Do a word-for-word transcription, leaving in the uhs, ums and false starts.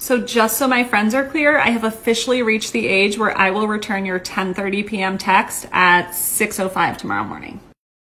So just so my friends are clear, I have officially reached the age where I will return your ten thirty p m text at six oh five tomorrow morning.